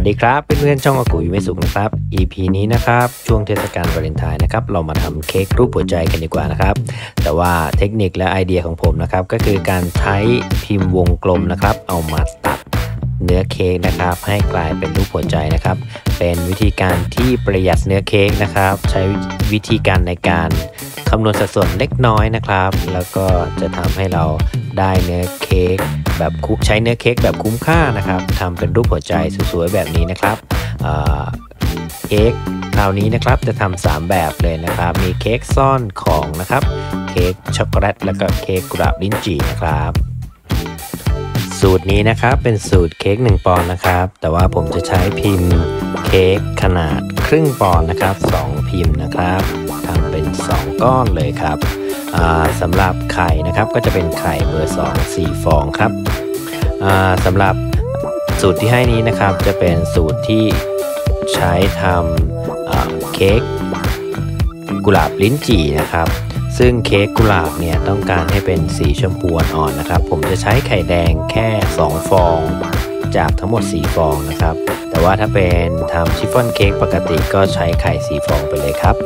วัสดีครับเพื่อนๆช่องอากูอยู่ไม่สุขนะครับ EP นี้นะครับช่วงเทศกาลวาเลนไทน์นะครับเรามาทำเค้กรูปหัวใจกันดีกว่านะครับแต่ว่าเทคนิคและไอเดียของผมนะครับก็คือการใช้พิมพ์วงกลมนะครับเอามาตัดเนื้อเค้กนะครับให้กลายเป็นรูปหัวใจนะครับเป็นวิธีการที่ประหยัดเนื้อเค้กนะครับใช้วิธีการในการคำนวณสัดส่วนเล็กน้อยนะครับแล้วก็จะทำให้เราได้เนื้อเค้กแบบใช้เนื้อเค้กแบบคุ้มค่านะครับทำเป็นรูปหัวใจสวยๆแบบนี้นะครับเค้กคราวนี้นะครับจะทำ3แบบเลยนะครับมีเค้กซ่อนของนะครับเค้กช็อกโกแลตแล้วก็เค้กกุหลาบลิ้นจี่นะครับสูตรนี้นะครับเป็นสูตรเค้ก1 ปอนด์นะครับแต่ว่าผมจะใช้พิมพ์เค้กขนาดครึ่งปอนด์นะครับ2พิมพ์นะครับทำเป็น2ก้อนเลยครับสำหรับไข่นะครับก็จะเป็นไข่เบอร์2 4 ฟองครับสำหรับสูตรที่ให้นี้นะครับจะเป็นสูตรที่ใช้ทำเค้กกุหลาบลิ้นจี่นะครับซึ่งเค้กกุหลาบเนี่ยต้องการให้เป็นสีชมพูอ่อนๆนะครับผมจะใช้ไข่แดงแค่2 ฟองจากทั้งหมด4 ฟองนะครับแต่ว่าถ้าเป็นทำชิฟฟ่อนเค้กปกติก็ใช้ไข่4 ฟองไปเลยครับ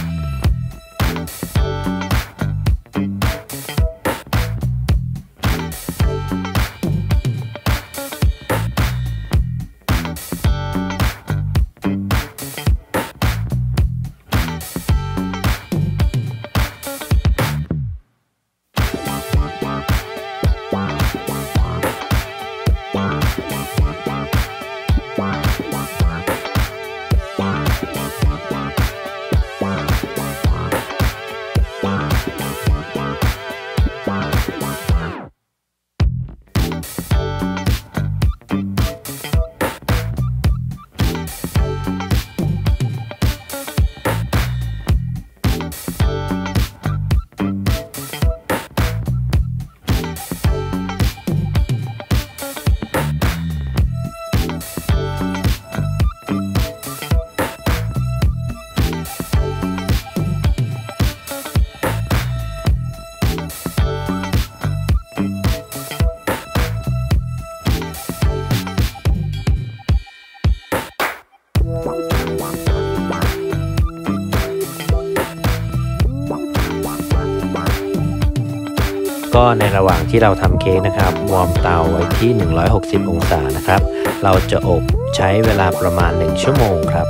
ก็ในระหว่างที่เราทำเค้กนะครับวอร์มเตาไว้ที่160 องศานะครับเราจะอบใช้เวลาประมาณ1 ชั่วโมงครับ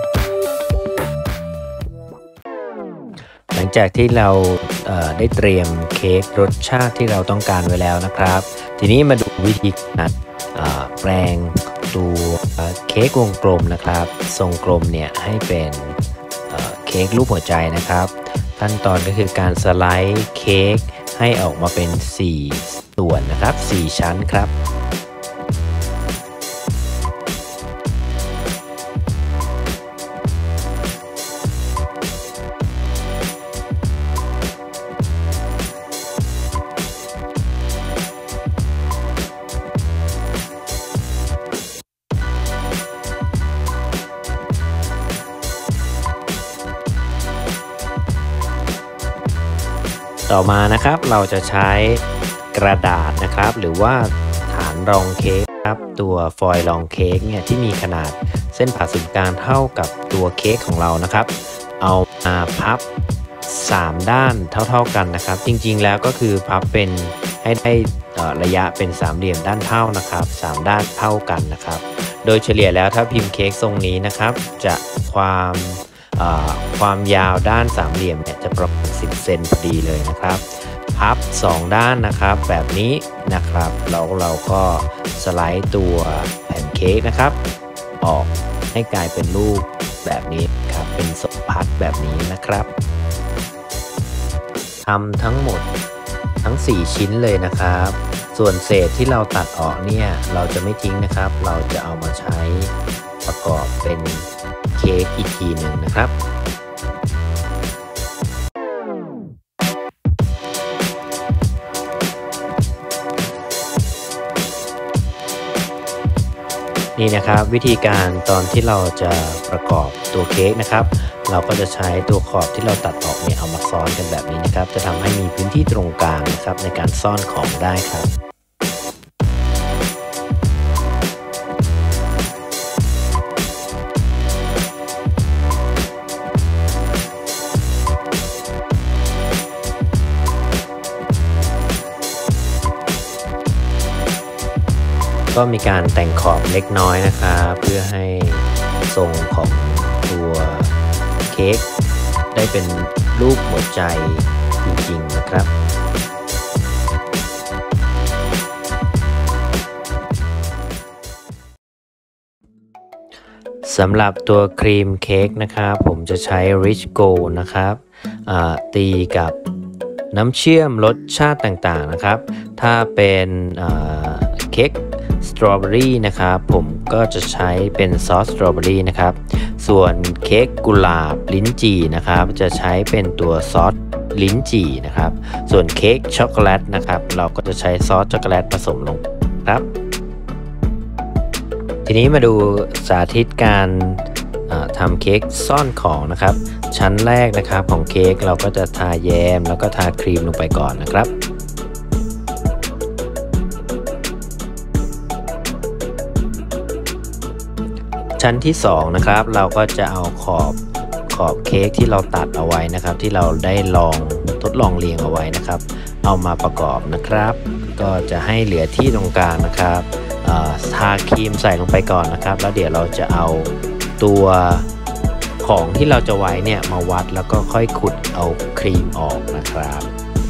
หลังจากที่เราได้เตรียมเค้กรสชาติที่เราต้องการไว้แล้วนะครับทีนี้มาดูวิธีการแปลงตัวเค้กวงกลมนะครับทรงกลมเนี่ยให้เป็นเค้กรูปหัวใจนะครับขั้นตอนก็คือการสไลด์เค้กให้ออกมาเป็น4 ส่วนนะครับ4 ชั้นครับต่อมานะครับเราจะใช้กระดาษนะครับหรือว่าฐานรองเค้กครับตัวฟอยล์รองเค้กเนี่ยที่มีขนาดเส้นผ่าศูนย์กลางเท่ากับตัวเค้กของเรานะครับเอามาพับ3 ด้านเท่าๆกันนะครับจริงๆแล้วก็คือพับเป็นให้ได้ระยะเป็น3 เหลี่ยมด้านเท่านะครับ3 ด้านเท่ากันนะครับโดยเฉลี่ยแล้วถ้าพิมพ์เค้กทรงนี้นะครับจะความยาวด้าน3 เหลี่ยมเนี่ยจะประมาณ10 เซนพอดีเลยนะครับพับ2 ด้านนะครับแบบนี้นะครับเราก็สไลด์ตัวแผ่นเค้กนะครับออกให้กลายเป็นรูปแบบนี้ครับเป็นทรงพัดแบบนี้นะครับทำทั้งหมดทั้ง4 ชิ้นเลยนะครับส่วนเศษที่เราตัดออกเนี่ยเราจะไม่ทิ้งนะครับเราจะเอามาใช้ประกอบเป็นเค้กอีกทีหนึ่งนะครับ นี่นะครับวิธีการตอนที่เราจะประกอบตัวเค้กนะครับเราก็จะใช้ตัวขอบที่เราตัดออกเนี่ยเอามาซ้อนกันแบบนี้นะครับจะทำให้มีพื้นที่ตรงกลางนะครับในการซ่อนของได้ครับก็มีการแต่งขอบเล็กน้อยนะครับเพื่อให้ทรงของตัวเค้กได้เป็นรูปหัวใจจริงๆนะครับสำหรับตัวครีมเค้กนะครับผมจะใช้ Rich Gold นะครับตีกับน้ำเชื่อมรสชาติต่างๆนะครับถ้าเป็นเค้กสตรอเบอรี่นะครับผมก็จะใช้เป็นซอสสตรอเบอรี่นะครับส่วนเค้กกุหลาบลิ้นจี่นะครับจะใช้เป็นตัวซอสลิ้นจี่นะครับส่วนเค้กช็อกโกแลตนะครับเราก็จะใช้ซอสช็อกโกแลตผสมลงครับทีนี้มาดูสาธิตการทำเค้กซ่อนของนะครับชั้นแรกนะครับของเค้กเราก็จะทาแยมแล้วก็ทาครีมลงไปก่อนนะครับชั้นที่2นะครับเราก็จะเอาขอบเค้กที่เราตัดเอาไว้นะครับที่เราได้ทดลองเรียงเอาไว้นะครับเอามาประกอบนะครับก็จะให้เหลือที่ตรงกลางนะครับทาครีมใส่ลงไปก่อนนะครับแล้วเดี๋ยวเราจะเอาตัวของที่เราจะไว้เนี่ยมาวัดแล้วก็ค่อยขุดเอาครีมออกนะครับ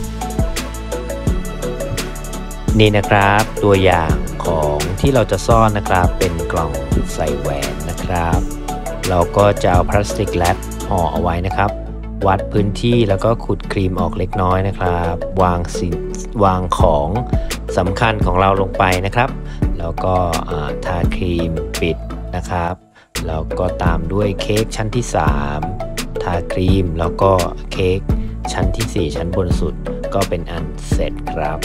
นี่นะครับตัวอย่างของที่เราจะซ่อนนะครับเป็นกล่องใส่แหวนนะครับเราก็จะเอาพลาสติกแรปห่อเอาไว้นะครับวัดพื้นที่แล้วก็ขุดครีมออกเล็กน้อยนะครับวางของสำคัญของเราลงไปนะครับแล้วก็ทาครีมปิดนะครับแล้วก็ตามด้วยเค้กชั้นที่3ทาครีมแล้วก็เค้กชั้นที่4ชั้นบนสุดก็เป็นอันเสร็จครับ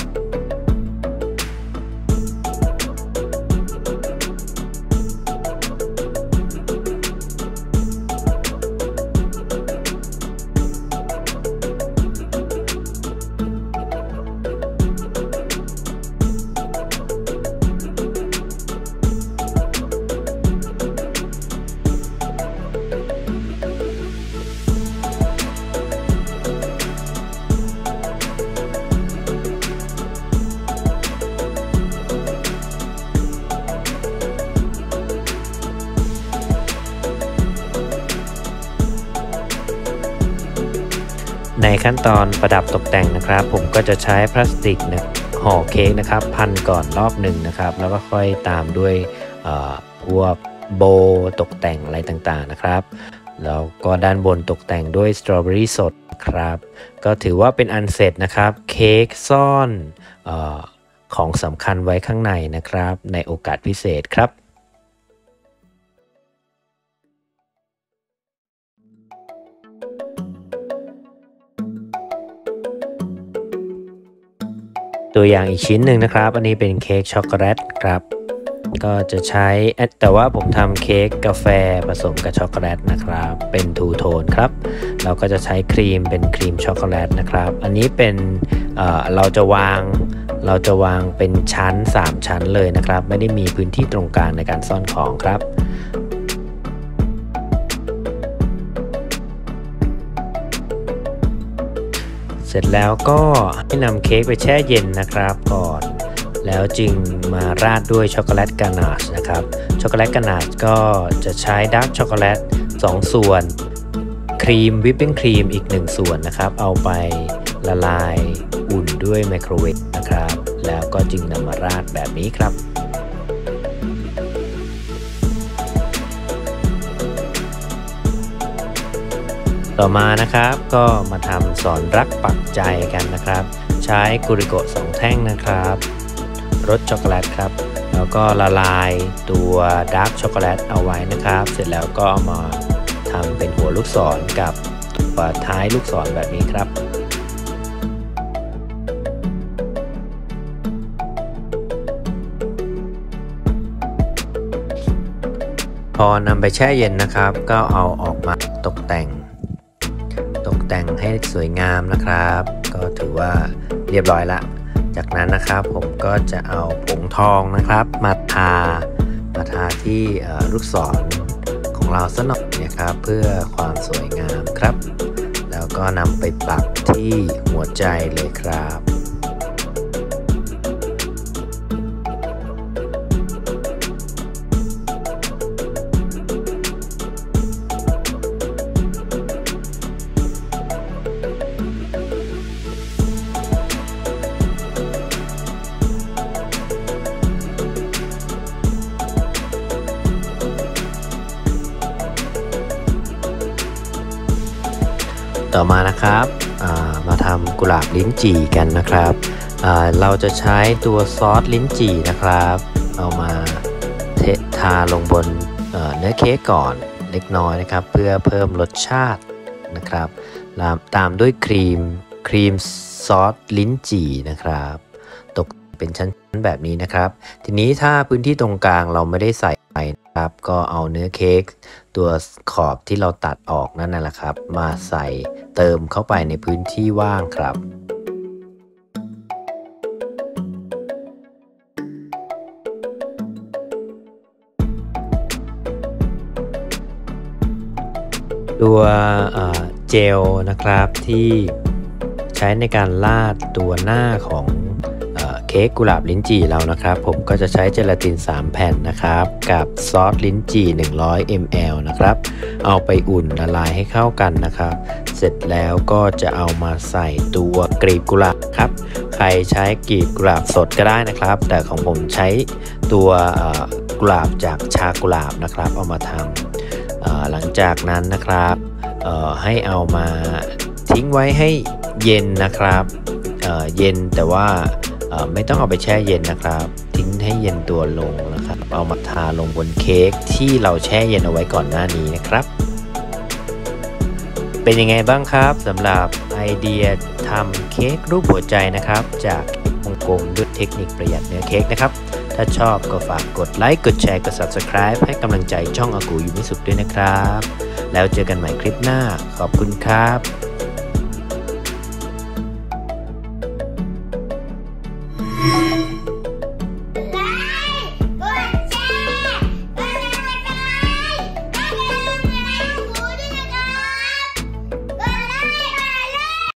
ในขั้นตอนประดับตกแต่งนะครับผมก็จะใช้พลาสติกห่อเค้กนะครับพันก่อนรอบหนึ่งนะครับแล้วก็ค่อยตามด้วยพวกโบตกแต่งอะไรต่างๆนะครับแล้วก็ด้านบนตกแต่งด้วยสตรอเบอรี่สดครับก็ถือว่าเป็นอันเสร็จนะครับเค้กซ่อนของสำคัญไว้ข้างในนะครับในโอกาสพิเศษครับตัวอย่างอีกชิ้นหนึ่งนะครับอันนี้เป็นเค้กช็อกโกแลตครับก็จะใช้แต่ว่าผมทำเค้กกาแฟผสมกับช็อกโกแลตนะครับเป็นทูโทนครับเราก็จะใช้ครีมเป็นครีมช็อกโกแลตนะครับอันนี้เป็นเราจะวางเป็นชั้น3ชั้นเลยนะครับไม่ได้มีพื้นที่ตรงกลางในการซ่อนของครับเสร็จแล้วก็ให้นำเค้กไปแช่เย็นนะครับก่อนแล้วจึงมาราดด้วยช็อกโกแลตกานาชนะครับช็อกโกแลตกานาชก็จะใช้ดาร์กช็อกโกแลต2ส่วนครีมวิปปิ้งครีมอีก1ส่วนนะครับเอาไปละลายอุ่นด้วยไมโครเวฟนะครับแล้วก็จึงนำมาราดแบบนี้ครับต่อมานะครับก็มาทำสอนรักปักใจกันนะครับใช้กุริโกะ2แท่งนะครับรสช็อกโกแลตครับแล้วก็ละลายตัวดาร์กช็อกโกแลตเอาไว้นะครับเสร็จแล้วก็เอามาทำเป็นหัวลูกศรกับตัวท้ายลูกศรแบบนี้ครับพอนำไปแช่เย็นนะครับก็เอาออกมาตกแต่งให้สวยงามนะครับก็ถือว่าเรียบร้อยละจากนั้นนะครับผมก็จะเอาผงทองนะครับมาทาที่ลูกศรของเราสักหน่อยนะครับเพื่อความสวยงามครับแล้วก็นำไปปักที่หัวใจเลยครับต่อมานะครับมาทำกุหลาบลิ้นจี่กันนะครับเราจะใช้ตัวซอสลิ้นจี่นะครับเอามาทาลงบนเนื้อเค้กก่อนเล็กน้อยนะครับเพื่อเพิ่มรสชาตินะครับตามด้วยครีมซอสลิ้นจี่นะครับตกเป็นชั้นแบบนี้นะครับทีนี้ถ้าพื้นที่ตรงกลางเราไม่ได้ใส่นะครับก็เอาเนื้อเค้กตัวขอบที่เราตัดออกนั่นแหละครับมาใส่เติมเข้าไปในพื้นที่ว่างครับตัวเจลนะครับที่ใช้ในการลาดตัวหน้าของเค้กกุหลาบลิ้นจี่เรานะครับผมก็จะใช้เจลาติน3แผ่นนะครับกับซอสลิ้นจี่100 ml นะครับเอาไปอุ่นละลายให้เข้ากันนะครับเสร็จแล้วก็จะเอามาใส่ตัวกลีบกุหลาบครับใครใช้กลีบกุหลาบสดก็ได้นะครับแต่ของผมใช้ตัวกุหลาบจากชากุหลาบนะครับเอามาทำหลังจากนั้นนะครับให้เอามาทิ้งไว้ให้เย็นนะครับเย็นแต่ว่าไม่ต้องเอาไปแช่เย็นนะครับทิ้งให้เย็นตัวลงนะครับเอามาทาลงบนเค้กที่เราแช่เย็นเอาไว้ก่อนหน้านี้นะครับเป็นยังไงบ้างครับสำหรับไอเดียทำเค้กรูปหัวใจนะครับจากวงกลมด้วยเทคนิคประหยัดเนื้อเค้กนะครับถ้าชอบก็ฝากกดไลค์กดแชร์กด Subscribe ให้กำลังใจช่องอากูยูมิสุด้วยนะครับแล้วเจอกันใหม่คลิปหน้าขอบคุณครับ